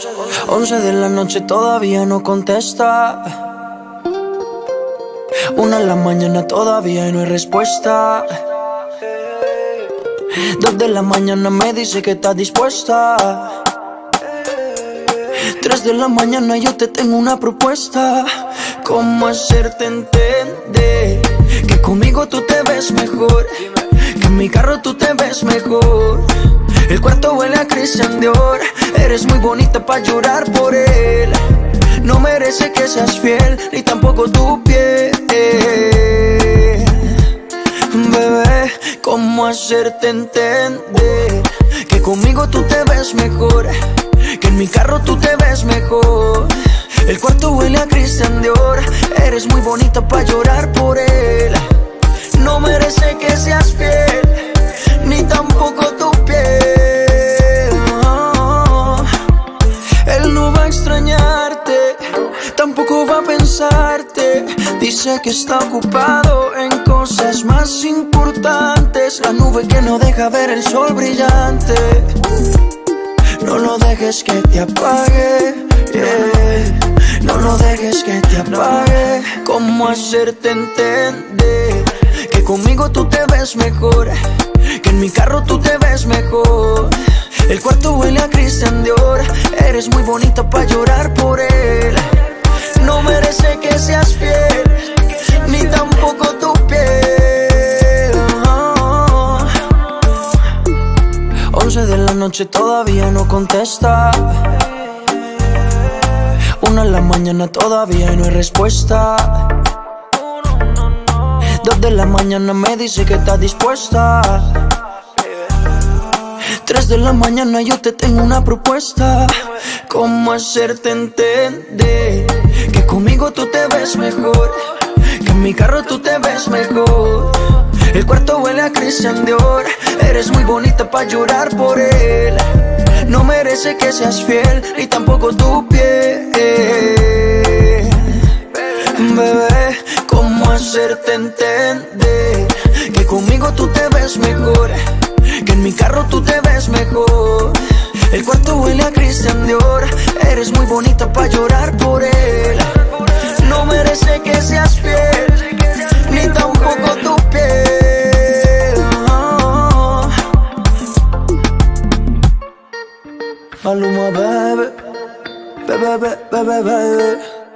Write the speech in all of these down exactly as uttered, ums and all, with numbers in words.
Once de la noche todavía no contesta. Una de la mañana todavía no hay respuesta. Dos de la mañana me dice que está dispuesta. Tres de la mañana yo te tengo una propuesta. ¿Cómo hacerte entender que conmigo tú te ves mejor? Que en mi carro tú te ves mejor. El cuarto huele a Christian Dior. Eres muy bonita pa' llorar por él. No merece que seas fiel, ni tampoco tu piel. Bebé, ¿cómo hacerte entender que conmigo tú te ves mejor? Que en mi carro tú te ves mejor. El cuarto huele a Christian Dior. Eres muy bonita pa' llorar por él. No merece que seas fiel, ni tampoco tu piel. Oh, él no va a extrañarte, tampoco va a pensarte. Dice que está ocupado en cosas más importantes. La nube que no deja ver el sol brillante. No lo dejes que te apague, yeah. No lo dejes que te apague. ¿Cómo hacerte entender que conmigo tú te ves mejor? Que en mi carro tú te ves mejor. El cuarto huele a Christian Dior. Eres muy bonita pa' llorar por él. No merece que seas fiel, ni tampoco tu piel. Oh. Once de la noche todavía no contesta. Una de la mañana todavía no hay respuesta. Dos de la mañana me dice que está dispuesta. Tres de la mañana yo te tengo una propuesta. ¿Cómo hacerte entender que conmigo tú te ves mejor? Que en mi carro tú te ves mejor. El cuarto huele a Christian Dior. Eres muy bonita pa' llorar por él. No merece que seas fiel, ni tampoco tu piel. Bebé, ¿cómo hacerte entender que conmigo tú te ves mejor? Que en mi carro tú te ves mejor. El cuarto huele a Christian Dior. Eres muy bonita pa' llorar por él. No merece que seas fiel, ni tampoco tu piel. Oh. Maluma, baby, baby, baby, baby, baby.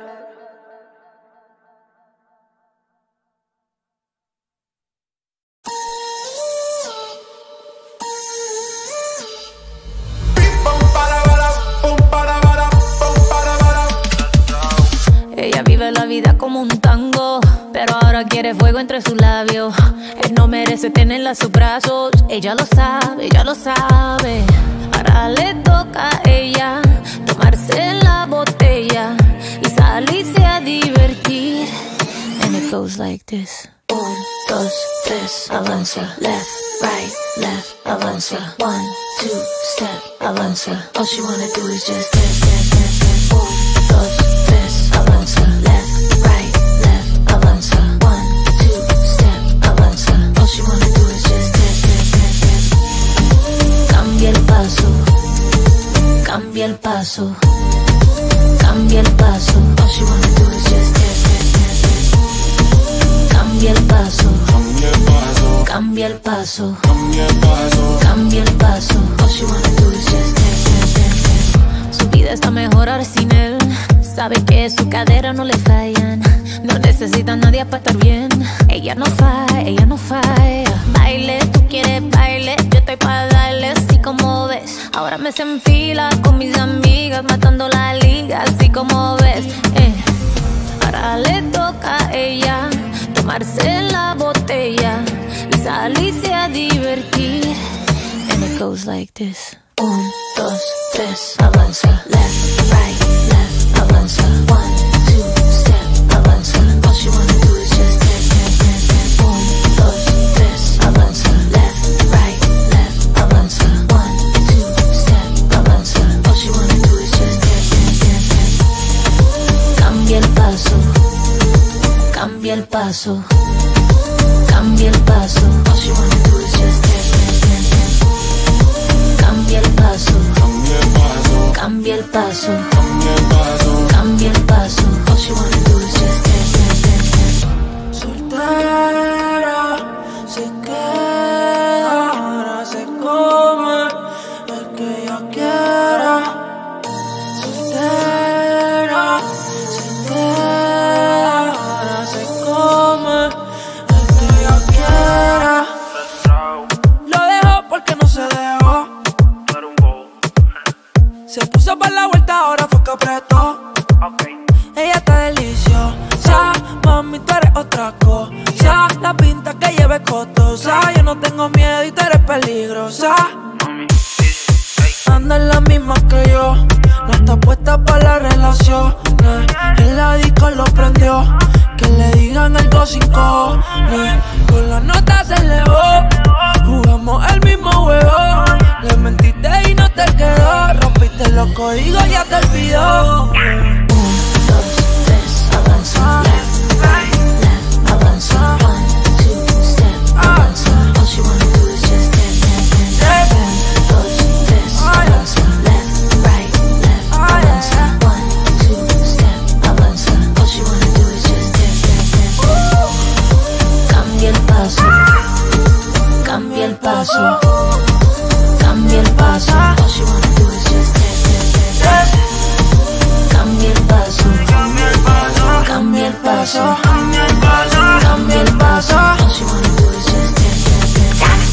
La vida como un tango, pero ahora quiere fuego entre sus labios. Él no merece tenerla a sus brazos. Ella lo sabe, ella lo sabe. Ahora le toca a ella tomarse la botella y salirse a divertir. And it goes like this. Un, dos, tres, avanza. Left, right, left, avanza. One, two, step, avanza. All she wanna do is just dance, dance, dance, dance. Un, dos, tres, avanza. Cambia el paso, cambia el paso. All she wanna do is just dance, dance, dance, dance. Cambia el paso, cambia el paso, cambia el paso, cambia el paso. All she wanna do is just dance, dance, dance, dance. Su vida está mejor ahora sin él. Sabe que su cadera no le fallan. No necesita a nadie para estar bien. Ella no falla, ella no falla. Baile, tú quieres baile, yo estoy para darle así como ves. Ahora me se enfila con mis amigas, matando la liga, así como ves. eh. Ahora le toca a ella tomarse la botella y salirse a divertir. And it goes like this. Un, dos, tres, avanza. Left, right, left, avanza. One, two, step, avanza. All she wanna do is just dance, dance, dance, dance. Un, dos, tres, avanza. Left, right, left, avanza. One, two, step, avanza. All she wanna do is just dance, dance, dance, dance. Cambia el paso, cambia el paso, cambia el paso. All she wanna do is just dance, dance, dance, dance. Cambia el paso, cambia Cambia el paso, cambia el paso, cambia el paso. All she wanna do is just dance, dance, dance, dance. Soltera, se queda, ahora se come el que ella quiera. Soltera, se queda, ahora se come el que ella quiera. Lo dejó porque no se dejó. Se puso para la vuelta, ahora fue que apretó. Okay. Ella está deliciosa, mami, tú eres otra cosa. La pinta que lleva es costosa. Yo no tengo miedo y tú eres peligrosa. Anda en la misma que yo, no está puesta para la relación. En la disco lo prendió, que le digan algo sin cojones. Con la nota se elevó, jugamos el mismo juego. Le mentiste y no te quedó, rompiste los códigos, ya te olvidó. Un, dos, tres, avanza, left, right, left, avanza, one, two, step, avanza. All she wanna do is just dance, dance, dance, dance. Un, dos, tres, avanza, left, right, left, avanza, one, two, step, avanza. All she wanna do is just dance, dance, dance, dance. Cambia el paso, cambia el paso. Cambia el paso, all she wanna do is just dance, dance, dance, dance. Cambia el paso, cambia el paso, cambia el paso, cambia el paso, all she wanna do is just dance, dance, dance, dance.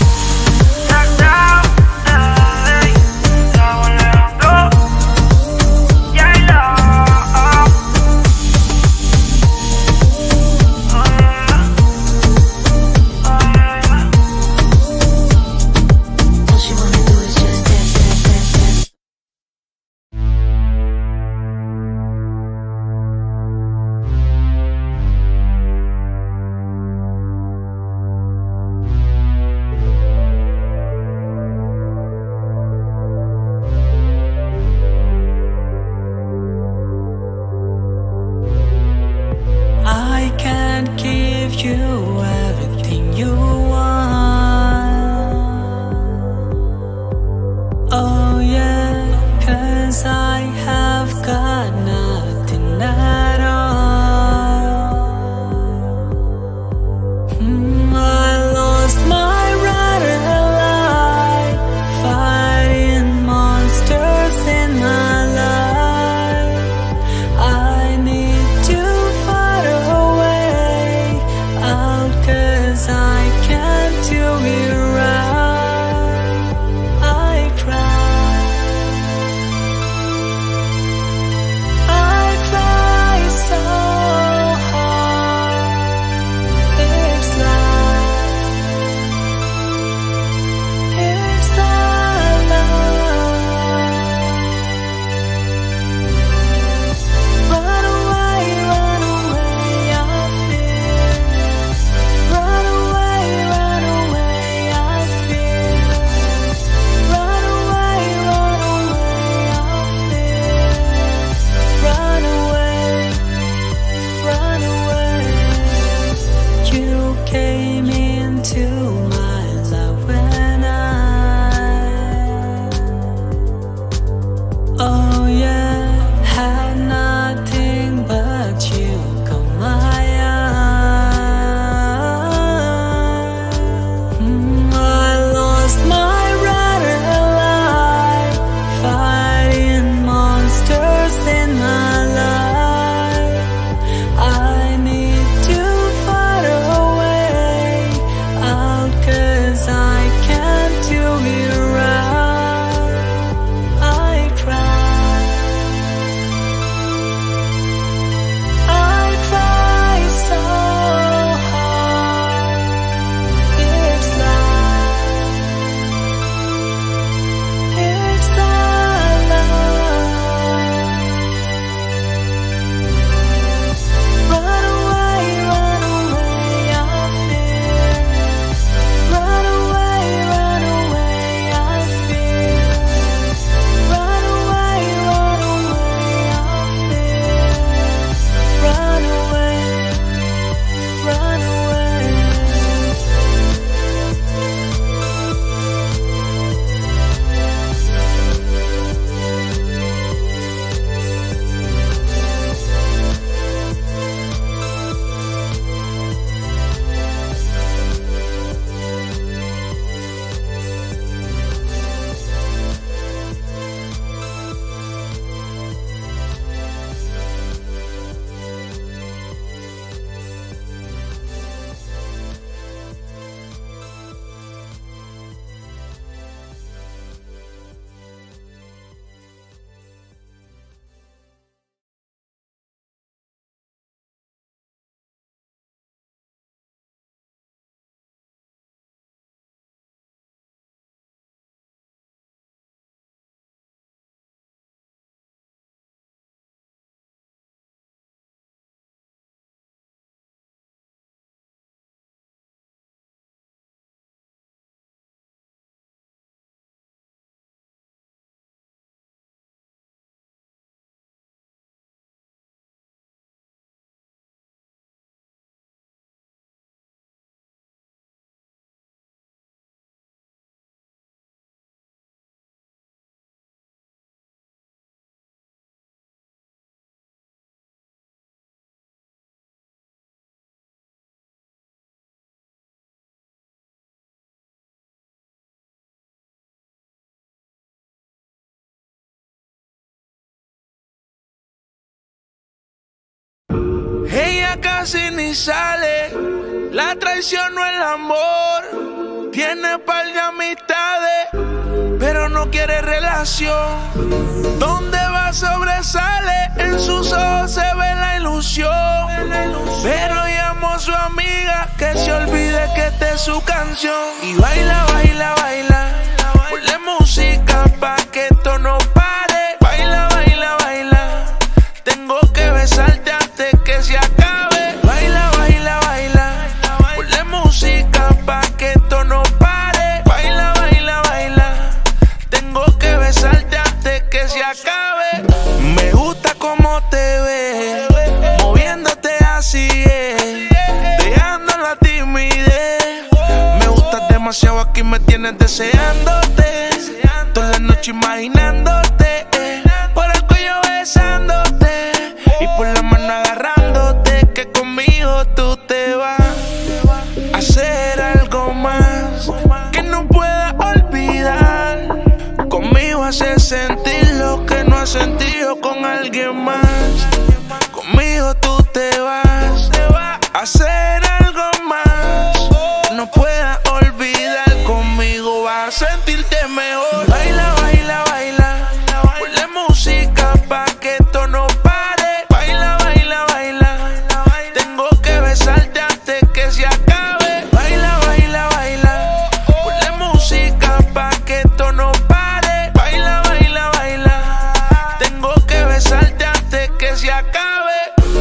casi ni sale, la traición no el amor. Tiene par de amistades, pero no quiere relación. Donde va sobresale, en sus ojos se ve la ilusión. Pero llamó a su amiga que se olvide que esta es su canción. Y baila, baila, baila, ponle música pa' que esto no pare. Baila, baila, baila, tengo que besarte antes que se acabe. Baila, baila, baila, ponle música pa' que esto no pare. Baila, baila, baila, tengo que besarte antes que se acabe. Me gusta cómo te ves, moviéndote así es, dejando la timidez. Me gustas demasiado, aquí me tienes deseándote, toda la noche imaginándote, por el cuello besándote y por la mano agarrándote. Que conmigo tú te vas a hacer algo más que no puedas olvidar. Conmigo haces sentir lo que no has sentido con alguien más. Conmigo tú te vas a hacer algo más que no puedas olvidar. Conmigo vas a sentirte mejor. Baila, baila, baila, ponle música pa' que esto no pare. Baila, baila, baila, tengo que besarte antes que se acabe. Baila, baila, baila, ponle música pa' que esto no pare. Baila, baila, baila, tengo que besarte antes que se acabe.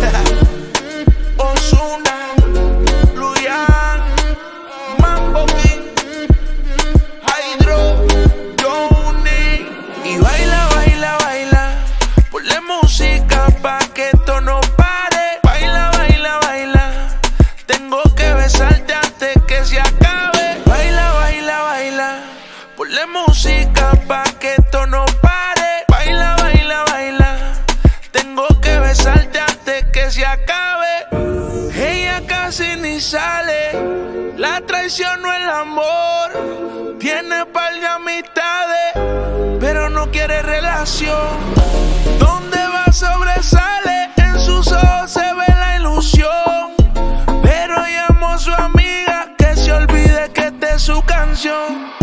Ozuna, Luyan, Mambo King, Hydro, Johnny. Y baila, baila, baila, ponle música pa' que esto no pare. Baila, baila, baila, tengo que besarte antes que se acabe. Baila, baila, baila, ponle música pa' que esto no pare. Baila, baila, baila, tengo que besarte antes que se acabe. Ella casi ni sale, la traición no el amor. Tiene par de amistades, pero no quiere relación. Donde va sobresale, en sus ojos se ve la ilusión. Pero llamó a su amiga que se olvide que esta es su canción.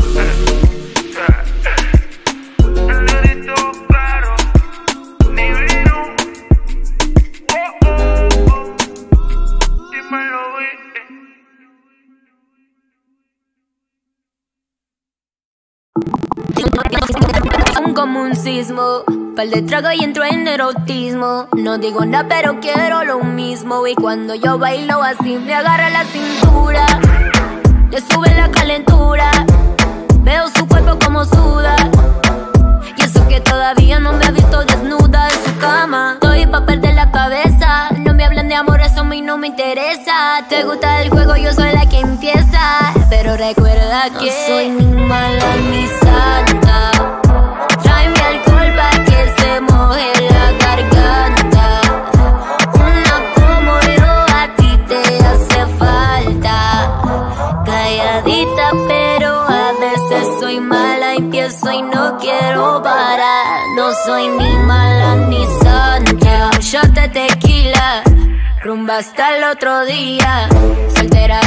Son como un sismo, pal de trago y entro en erotismo. No digo nada pero quiero lo mismo. Y cuando yo bailo así me agarra la cintura, le sube la calentura, veo su cuerpo como suda. Y eso que todavía no me ha visto desnuda en su cama. Estoy pa' perder la cabeza, no me hablen de amor, eso a mí no me interesa. Te gusta el juego, yo soy la que empieza. Pero recuerda que no soy ni mala ni santa. Tráeme alcohol pa' que se moje la garganta. Una como yo a ti te hace falta. Calladita pero a veces soy mala, empiezo y no quiero parar. No soy ni mala ni santa. Un shot de tequila, rumba hasta el otro día. Soltera